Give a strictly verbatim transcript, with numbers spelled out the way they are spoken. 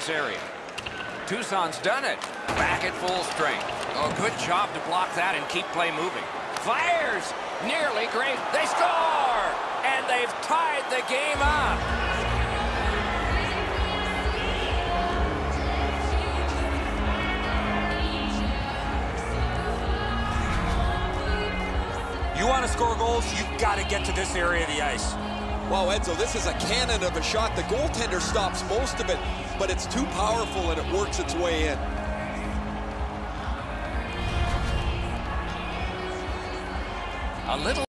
area. Tucson's done it. Back at full strength. Oh, good job to block that and keep play moving. Fires! Nearly great. They score! And they've tied the game up. You want to score goals, you've got to get to this area of the ice. Wow, Edzo, this is a cannon of a shot. The goaltender stops most of it, but it's too powerful and it works its way in. A little